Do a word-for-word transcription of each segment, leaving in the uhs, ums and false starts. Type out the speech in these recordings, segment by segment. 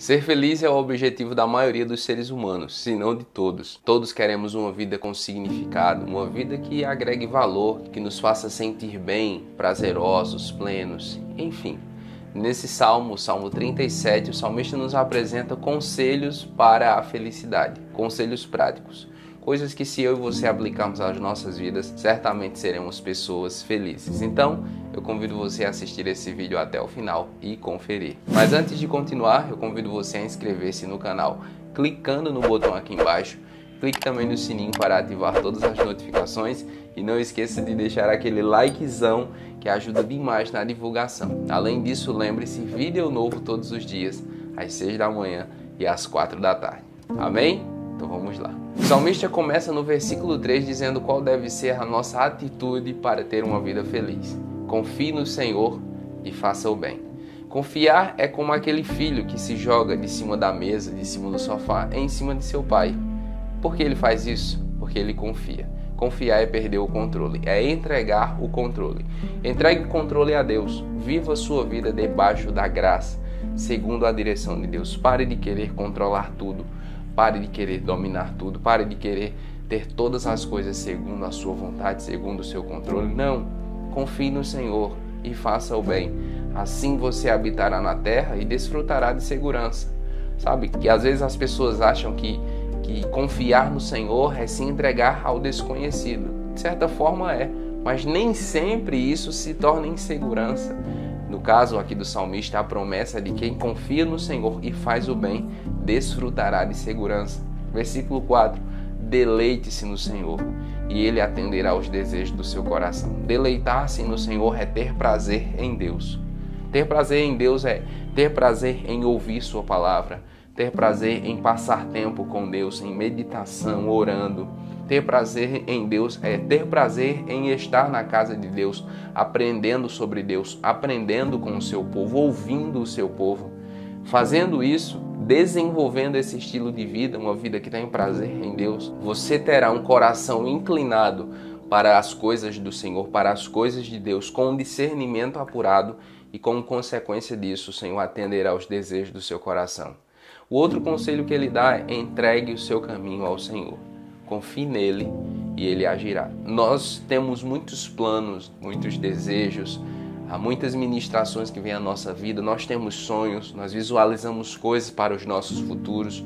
Ser feliz é o objetivo da maioria dos seres humanos, se não de todos. Todos queremos uma vida com significado, uma vida que agregue valor, que nos faça sentir bem, prazerosos, plenos, enfim. Nesse salmo, Salmo trinta e sete, o salmista nos apresenta conselhos para a felicidade, conselhos práticos. Coisas que se eu e você aplicarmos às nossas vidas, certamente seremos pessoas felizes. Então, eu convido você a assistir esse vídeo até o final e conferir. Mas antes de continuar, eu convido você a inscrever-se no canal, clicando no botão aqui embaixo. Clique também no sininho para ativar todas as notificações e não esqueça de deixar aquele likezão que ajuda demais na divulgação. Além disso, lembre-se, vídeo novo todos os dias, às seis da manhã e às quatro da tarde. Amém? Então vamos lá. O salmista começa no versículo três dizendo qual deve ser a nossa atitude para ter uma vida feliz. Confie no Senhor e faça o bem. Confiar é como aquele filho que se joga de cima da mesa, de cima do sofá, em cima de seu pai. Por que ele faz isso? Porque ele confia. Confiar é perder o controle, é entregar o controle. Entregue o controle a Deus. Viva a sua vida debaixo da graça, segundo a direção de Deus. Pare de querer controlar tudo. Pare de querer dominar tudo. Pare de querer ter todas as coisas segundo a sua vontade, segundo o seu controle. Não. Confie no Senhor e faça o bem. Assim você habitará na terra e desfrutará de segurança. Sabe que às vezes as pessoas acham que, que confiar no Senhor é se entregar ao desconhecido. De certa forma é, mas nem sempre isso se torna insegurança. No caso aqui do salmista, a promessa de quem confia no Senhor e faz o bem, desfrutará de segurança. Versículo quatro. Deleite-se no Senhor e Ele atenderá aos desejos do seu coração. Deleitar-se no Senhor é ter prazer em Deus. Ter prazer em Deus é ter prazer em ouvir Sua palavra, ter prazer em passar tempo com Deus, em meditação, orando. Ter prazer em Deus é ter prazer em estar na casa de Deus, aprendendo sobre Deus, aprendendo com o seu povo, ouvindo o seu povo. Fazendo isso, desenvolvendo esse estilo de vida, uma vida que tem prazer em Deus, você terá um coração inclinado para as coisas do Senhor, para as coisas de Deus, com um discernimento apurado e como consequência disso, o Senhor atenderá aos desejos do seu coração. O outro conselho que ele dá é entregue o seu caminho ao Senhor. Confie nele e ele agirá. Nós temos muitos planos, muitos desejos, há muitas ministrações que vêm à nossa vida, nós temos sonhos, nós visualizamos coisas para os nossos futuros.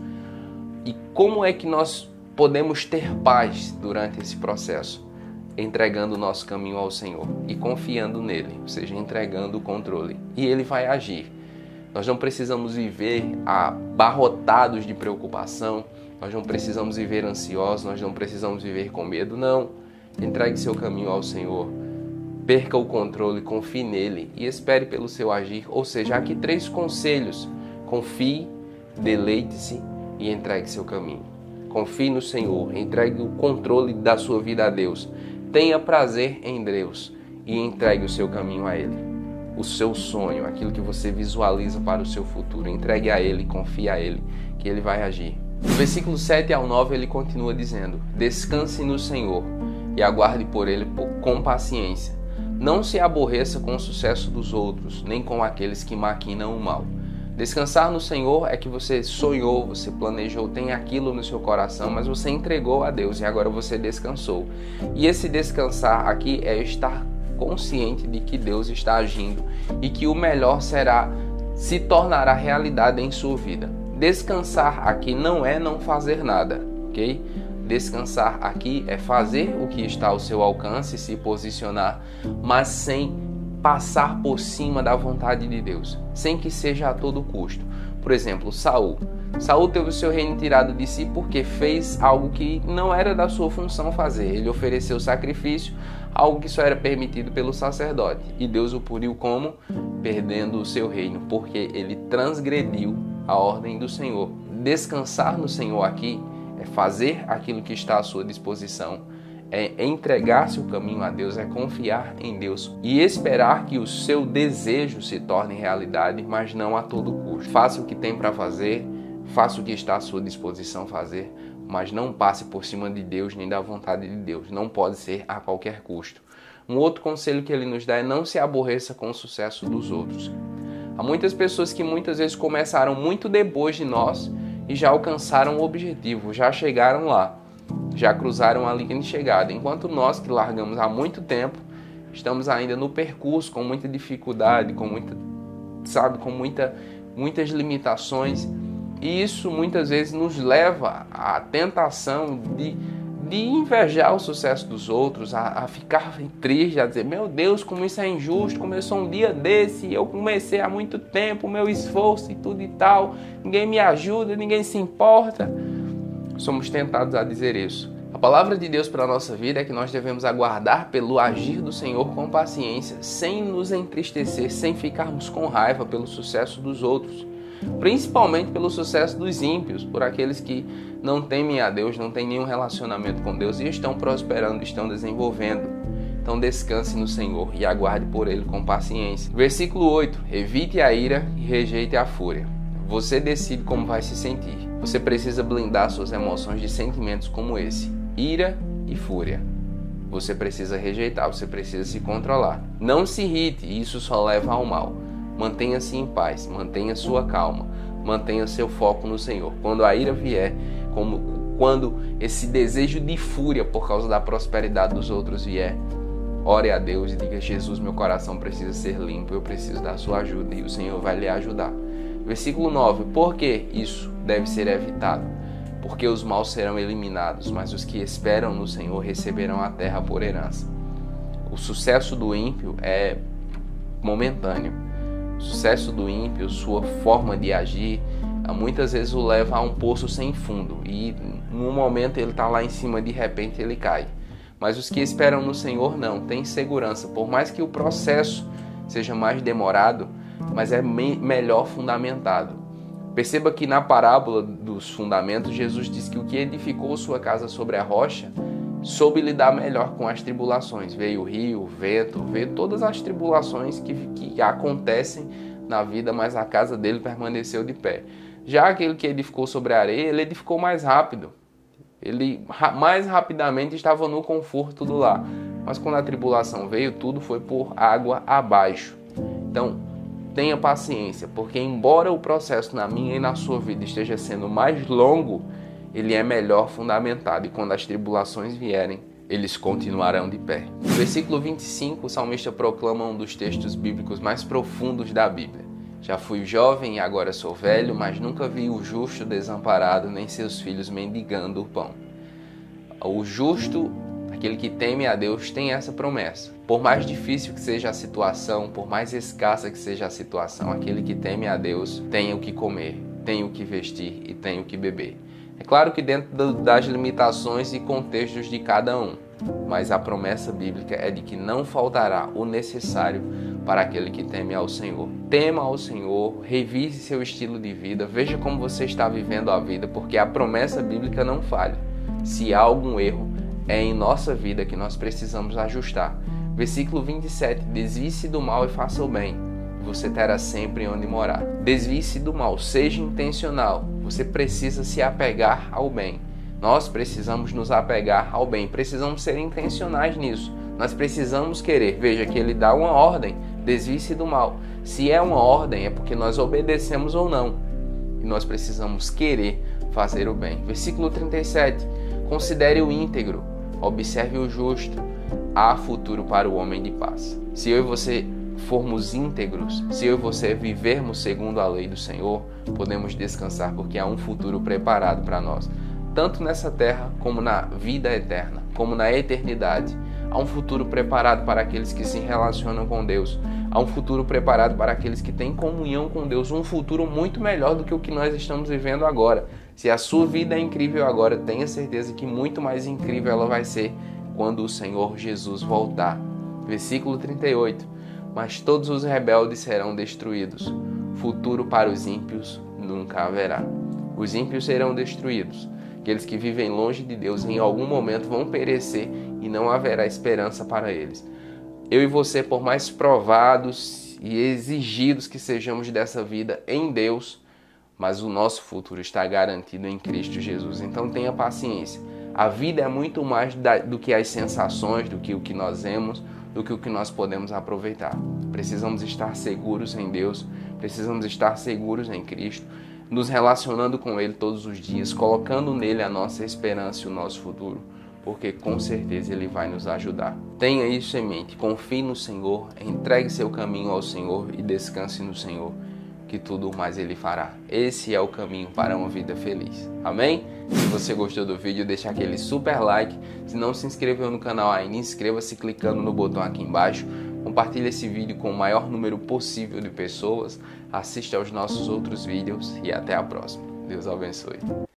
E como é que nós podemos ter paz durante esse processo? Entregando o nosso caminho ao Senhor e confiando nele, ou seja, entregando o controle. E ele vai agir. Nós não precisamos viver abarrotados de preocupação, nós não precisamos viver ansiosos, nós não precisamos viver com medo, não. Entregue seu caminho ao Senhor, perca o controle, confie nele e espere pelo seu agir. Ou seja, aqui três conselhos: confie, deleite-se e entregue seu caminho. Confie no Senhor, entregue o controle da sua vida a Deus, tenha prazer em Deus e entregue o seu caminho a Ele. O seu sonho, aquilo que você visualiza para o seu futuro, entregue a Ele, confie a Ele, que Ele vai agir. No versículo sete ao nove ele continua dizendo: descanse no Senhor e aguarde por Ele com paciência. Não se aborreça com o sucesso dos outros, nem com aqueles que maquinam o mal. Descansar no Senhor é que você sonhou, você planejou, tem aquilo no seu coração, mas você entregou a Deus e agora você descansou. E esse descansar aqui é estar consciente de que Deus está agindo e que o melhor será, se tornará realidade em sua vida. Descansar aqui não é não fazer nada, ok? Descansar aqui é fazer o que está ao seu alcance, se posicionar, mas sem passar por cima da vontade de Deus, sem que seja a todo custo. Por exemplo, Saul. Saul teve o seu reino tirado de si porque fez algo que não era da sua função fazer. Ele ofereceu sacrifício, algo que só era permitido pelo sacerdote. E Deus o puniu como? Perdendo o seu reino, porque ele transgrediu a ordem do Senhor. Descansar no Senhor aqui é fazer aquilo que está à sua disposição, é entregar seu caminho a Deus, é confiar em Deus e esperar que o seu desejo se torne realidade, mas não a todo custo. Faça o que tem para fazer, faça o que está à sua disposição fazer, mas não passe por cima de Deus nem da vontade de Deus. Não pode ser a qualquer custo. Um outro conselho que ele nos dá é não se aborreça com o sucesso dos outros. Há muitas pessoas que muitas vezes começaram muito depois de nós e já alcançaram o objetivo, já chegaram lá, já cruzaram a linha de chegada, enquanto nós que largamos há muito tempo, estamos ainda no percurso com muita dificuldade, com muita, sabe, com muita, muitas limitações, e isso muitas vezes nos leva à tentação de, de invejar o sucesso dos outros, a, a ficar triste, a dizer, meu Deus, como isso é injusto, começou um dia desse, eu comecei há muito tempo, meu esforço e tudo e tal, ninguém me ajuda, ninguém se importa. Somos tentados a dizer isso. A palavra de Deus para a nossa vida é que nós devemos aguardar pelo agir do Senhor com paciência, sem nos entristecer, sem ficarmos com raiva pelo sucesso dos outros, principalmente pelo sucesso dos ímpios, por aqueles que não temem a Deus, não têm nenhum relacionamento com Deus e estão prosperando, estão desenvolvendo. Então descanse no Senhor e aguarde por Ele com paciência. Versículo oito. Evite a ira e rejeite a fúria. Você decide como vai se sentir. Você precisa blindar suas emoções de sentimentos como esse. Ira e fúria. Você precisa rejeitar, você precisa se controlar. Não se irrite, isso só leva ao mal. Mantenha-se em paz, mantenha sua calma, mantenha seu foco no Senhor. Quando a ira vier, como, quando esse desejo de fúria por causa da prosperidade dos outros vier, ore a Deus e diga, Jesus, meu coração precisa ser limpo, eu preciso da sua ajuda e o Senhor vai lhe ajudar. Versículo nove. Por que isso deve ser evitado? Porque os maus serão eliminados, mas os que esperam no Senhor receberão a terra por herança. O sucesso do ímpio é momentâneo. O sucesso do ímpio, sua forma de agir, muitas vezes o leva a um poço sem fundo. E num momento ele está lá em cima, de repente ele cai. Mas os que esperam no Senhor não, têm segurança. Por mais que o processo seja mais demorado, mas é me- melhor fundamentado. Perceba que na parábola dos fundamentos, Jesus diz que o que edificou sua casa sobre a rocha soube lidar melhor com as tribulações. Veio o rio, o vento, veio todas as tribulações que, que acontecem na vida, mas a casa dele permaneceu de pé. Já aquele que edificou sobre a areia, ele edificou mais rápido. Ele mais rapidamente estava no conforto do lar. Mas quando a tribulação veio, tudo foi por água abaixo. Então, tenha paciência, porque embora o processo na minha e na sua vida esteja sendo mais longo, ele é melhor fundamentado e quando as tribulações vierem, eles continuarão de pé. No versículo vinte e cinco, o salmista proclama um dos textos bíblicos mais profundos da Bíblia. Já fui jovem e agora sou velho, mas nunca vi o justo desamparado, nem seus filhos mendigando o pão. O justo, aquele que teme a Deus, tem essa promessa. Por mais difícil que seja a situação, por mais escassa que seja a situação, aquele que teme a Deus tem o que comer, tem o que vestir e tem o que beber. É claro que dentro das limitações e contextos de cada um, mas a promessa bíblica é de que não faltará o necessário para aquele que teme ao Senhor. Tema ao Senhor, revise seu estilo de vida, veja como você está vivendo a vida, porque a promessa bíblica não falha. Se há algum erro, é em nossa vida que nós precisamos ajustar. Versículo vinte e sete. Desvie-se do mal e faça o bem, e você terá sempre onde morar. Desvie-se do mal, seja intencional. Você precisa se apegar ao bem. Nós precisamos nos apegar ao bem. Precisamos ser intencionais nisso. Nós precisamos querer. Veja que ele dá uma ordem. Desvie-se do mal. Se é uma ordem, é porque nós obedecemos ou não. E nós precisamos querer fazer o bem. Versículo trinta e sete. Considere o íntegro. Observe o justo. Há futuro para o homem de paz. Se eu e você formos íntegros, se eu e você vivermos segundo a lei do Senhor, podemos descansar porque há um futuro preparado para nós, tanto nessa terra como na vida eterna, como na eternidade. Há um futuro preparado para aqueles que se relacionam com Deus. Há um futuro preparado para aqueles que têm comunhão com Deus. Um futuro muito melhor do que o que nós estamos vivendo agora. Se a sua vida é incrível agora, tenha certeza que muito mais incrível ela vai ser quando o Senhor Jesus voltar. Versículo trinta e oito. Mas todos os rebeldes serão destruídos. Futuro para os ímpios nunca haverá. Os ímpios serão destruídos. Aqueles que vivem longe de Deus em algum momento vão perecer e não haverá esperança para eles. Eu e você, por mais provados e exigidos que sejamos dessa vida em Deus, mas o nosso futuro está garantido em Cristo Jesus. Então tenha paciência. A vida é muito mais do que as sensações, do que o que nós vemos, do que o que nós podemos aproveitar. Precisamos estar seguros em Deus, Precisamos estar seguros em Cristo, nos relacionando com Ele todos os dias, colocando nele a nossa esperança e o nosso futuro, porque com certeza Ele vai nos ajudar. Tenha isso em mente, confie no Senhor, entregue seu caminho ao Senhor e descanse no Senhor, que tudo mais Ele fará. Esse é o caminho para uma vida feliz. Amém? Se você gostou do vídeo, deixa aquele super like. Se não se inscreveu no canal ainda, inscreva-se clicando no botão aqui embaixo. Compartilhe esse vídeo com o maior número possível de pessoas. Assista aos nossos outros vídeos e até a próxima. Deus abençoe.